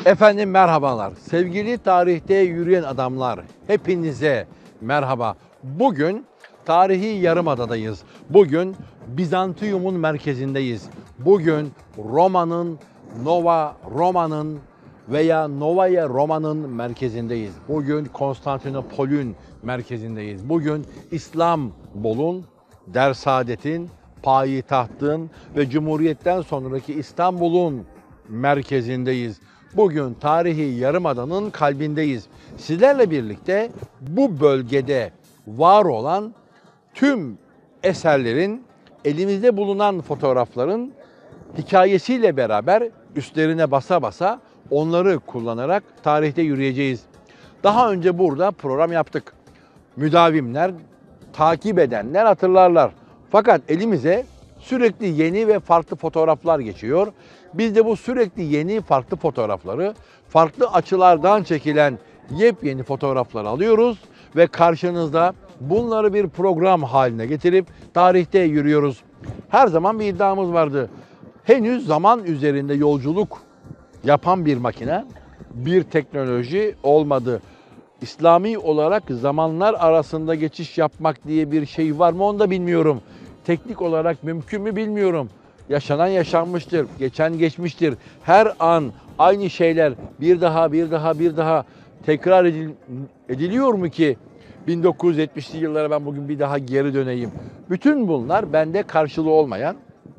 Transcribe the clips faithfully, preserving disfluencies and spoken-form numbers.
Efendim merhabalar. Sevgili tarihte yürüyen adamlar, hepinize merhaba. Bugün tarihi Yarımada'dayız. Bugün Bizantium'un merkezindeyiz. Bugün Roma'nın, Nova Roma'nın veya Novaya Roma'nın merkezindeyiz. Bugün Konstantinopol'ün merkezindeyiz. Bugün İstanbul'un, Dersaadet'in, payitahtın ve Cumhuriyet'ten sonraki İstanbul'un merkezindeyiz. Bugün tarihi Yarımada'nın kalbindeyiz. Sizlerle birlikte bu bölgede var olan tüm eserlerin, elimizde bulunan fotoğrafların hikayesiyle beraber üstlerine basa basa onları kullanarak tarihte yürüyeceğiz. Daha önce burada program yaptık. Müdavimler, takip edenler hatırlarlar. Fakat elimize sürekli yeni ve farklı fotoğraflar geçiyor. Biz de bu sürekli yeni farklı fotoğrafları, farklı açılardan çekilen yepyeni fotoğraflar alıyoruz ve karşınızda bunları bir program haline getirip tarihte yürüyoruz. Her zaman bir iddiamız vardı. Henüz zaman üzerinde yolculuk yapan bir makine, bir teknoloji olmadı. İslami olarak zamanlar arasında geçiş yapmak diye bir şey var mı onu da bilmiyorum. Teknik olarak mümkün mü bilmiyorum. Yaşanan yaşanmıştır, geçen geçmiştir. Her an aynı şeyler bir daha, bir daha, bir daha tekrar edil ediliyor mu ki bin dokuz yüz yetmişli yıllara ben bugün bir daha geri döneyim? Bütün bunlar bende karşılığı olmayan,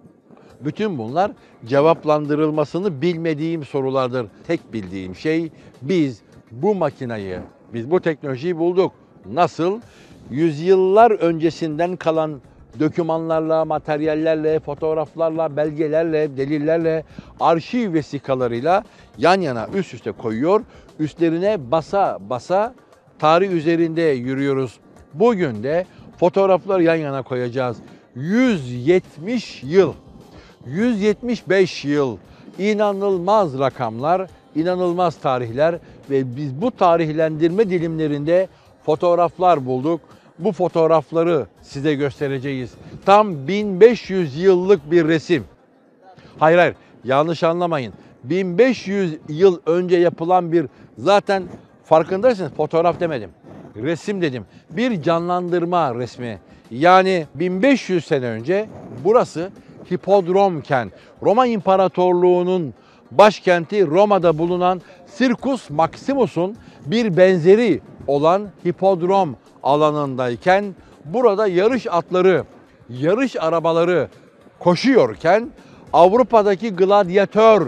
bütün bunlar cevaplandırılmasını bilmediğim sorulardır. Tek bildiğim şey biz bu makinayı, biz bu teknolojiyi bulduk. Nasıl? Yüzyıllar öncesinden kalan dokümanlarla, materyallerle, fotoğraflarla, belgelerle, delillerle, arşiv vesikalarıyla yan yana üst üste koyuyor. Üstlerine basa basa tarih üzerinde yürüyoruz. Bugün de fotoğrafları yan yana koyacağız. yüz yetmiş yıl, yüz yetmiş beş yıl, inanılmaz rakamlar, inanılmaz tarihler ve biz bu tarihlendirme dilimlerinde fotoğraflar bulduk. Bu fotoğrafları size göstereceğiz. Tam bin beş yüz yıllık bir resim. Hayır hayır, yanlış anlamayın. bin beş yüz yıl önce yapılan bir, zaten farkındaysanız fotoğraf demedim. Resim dedim. Bir canlandırma resmi. Yani bin beş yüz sene önce burası hipodromken Roma İmparatorluğu'nun başkenti Roma'da bulunan Circus Maximus'un bir benzeri olan hipodrom alanındayken burada yarış atları, yarış arabaları koşuyorken Avrupa'daki gladyatör,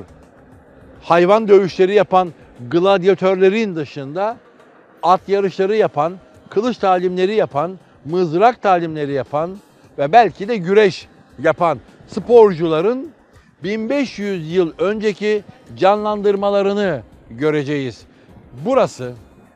hayvan dövüşleri yapan gladyatörlerin dışında at yarışları yapan, kılıç talimleri yapan, mızrak talimleri yapan ve belki de güreş yapan sporcuların bin beş yüz yıl önceki canlandırmalarını göreceğiz. Burası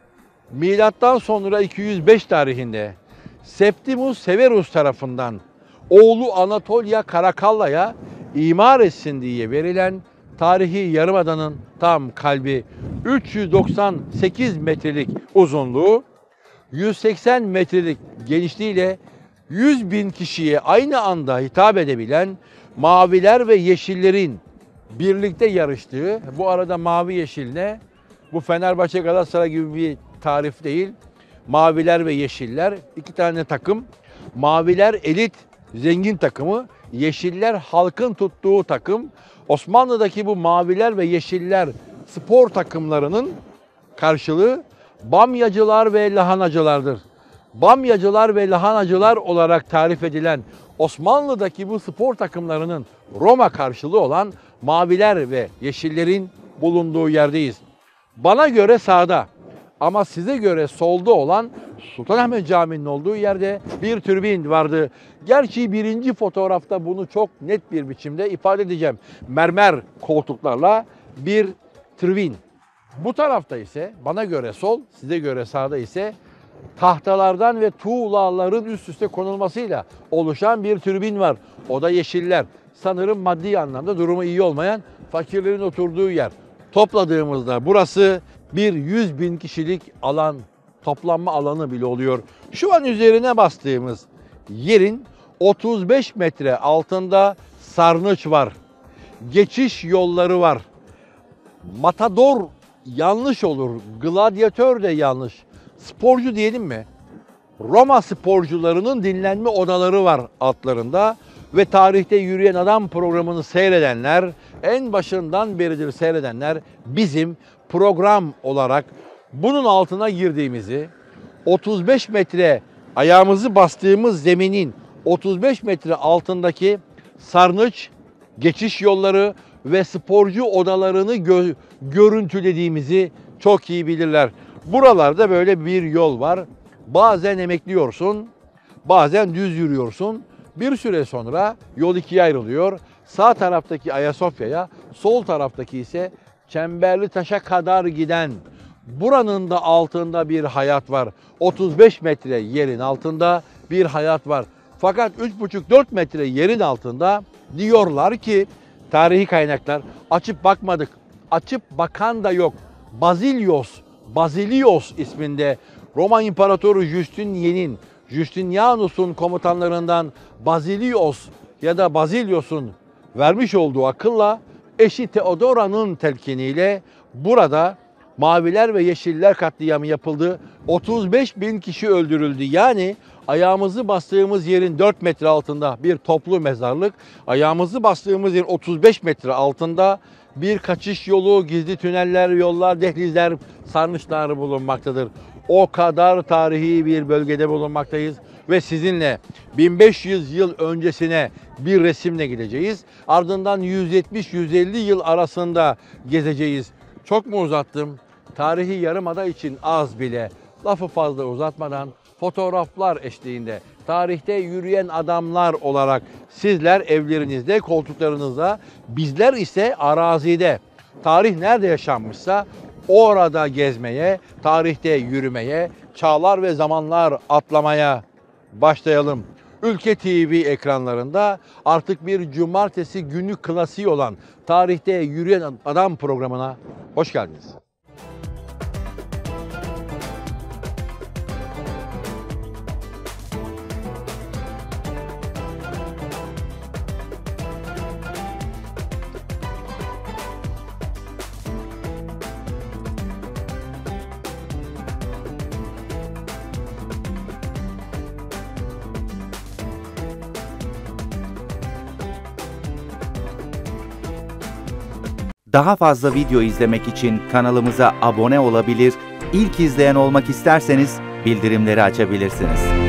milattan sonra iki yüz beş tarihinde Septimus Severus tarafından oğlu Anatolia Karakalla'ya imar etsin diye verilen tarihi Yarımada'nın tam kalbi. üç yüz doksan sekiz metrelik uzunluğu, yüz seksen metrelik genişliğiyle yüz bin kişiye aynı anda hitap edebilen maviler ve yeşillerin birlikte yarıştığı, bu arada mavi yeşil ne? Bu Fenerbahçe Galatasaray gibi bir tarif değil. Maviler ve yeşiller iki tane takım. Maviler elit zengin takımı, yeşiller halkın tuttuğu takım. Osmanlı'daki bu maviler ve yeşiller spor takımlarının karşılığı bamyacılar ve lahanacılardır. Bamyacılar ve lahanacılar olarak tarif edilen Osmanlı'daki bu spor takımlarının Roma karşılığı olan maviler ve yeşillerin bulunduğu yerdeyiz. Bana göre sağda ama size göre solda olan Sultanahmet Camii'nin olduğu yerde bir türbin vardı. Gerçi birinci fotoğrafta bunu çok net bir biçimde ifade edeceğim. Mermer koltuklarla bir türbin. Bu tarafta ise bana göre sol, size göre sağda ise tahtalardan ve tuğlaların üst üste konulmasıyla oluşan bir türbin var. O da yeşiller. Sanırım maddi anlamda durumu iyi olmayan fakirlerin oturduğu yer. Topladığımızda burası bir yüz bin kişilik alan, toplanma alanı bile oluyor. Şu an üzerine bastığımız yerin otuz beş metre altında sarnıç var. Geçiş yolları var. Matador yanlış olur, gladyatör de yanlış. Sporcu diyelim mi? Roma sporcularının dinlenme odaları var altlarında ve tarihte yürüyen adam programını seyredenler, en başından beridir seyredenler bizim program olarak bunun altına girdiğimizi, otuz beş metre ayağımızı bastığımız zeminin otuz beş metre altındaki sarnıç, geçiş yolları ve sporcu odalarını gö- görüntülediğimizi çok iyi bilirler. Buralarda böyle bir yol var. Bazen emekliyorsun, bazen düz yürüyorsun. Bir süre sonra yol ikiye ayrılıyor. Sağ taraftaki Ayasofya'ya, sol taraftaki ise Çemberlitaş'a kadar giden, buranın da altında bir hayat var. otuz beş metre yerin altında bir hayat var. Fakat üç buçuk dört metre yerin altında diyorlar ki tarihi kaynaklar, açıp bakmadık, açıp bakan da yok. Bazilios, Bazilios isminde Roma İmparatoru Justinian'in, Justinianus'un komutanlarından Bazilios ya da Bazilios'un vermiş olduğu akılla eşi Theodora'nın telkiniyle burada Maviler ve Yeşiller katliamı yapıldı. otuz beş bin kişi öldürüldü. Yani ayağımızı bastığımız yerin dört metre altında bir toplu mezarlık, ayağımızı bastığımız yerin otuz beş metre altında bir kaçış yolu, gizli tüneller, yollar, dehlizler, sarnıçlar bulunmaktadır. O kadar tarihi bir bölgede bulunmaktayız ve sizinle bin beş yüz yıl öncesine bir resimle gideceğiz. Ardından yüz yetmiş yüz elli yıl arasında gezeceğiz. Çok mu uzattım? Tarihi Yarımada için az bile. Lafı fazla uzatmadan fotoğraflar eşliğinde tarihte yürüyen adamlar olarak sizler evlerinizde, koltuklarınızda, bizler ise arazide. Tarih nerede yaşanmışsa orada gezmeye, tarihte yürümeye, çağlar ve zamanlar atlamaya başlayalım. Ülke T V ekranlarında artık bir cumartesi günü klasiği olan Tarihte Yürüyen Adam programına hoş geldiniz. Daha fazla video izlemek için kanalımıza abone olabilir, ilk izleyen olmak isterseniz bildirimleri açabilirsiniz.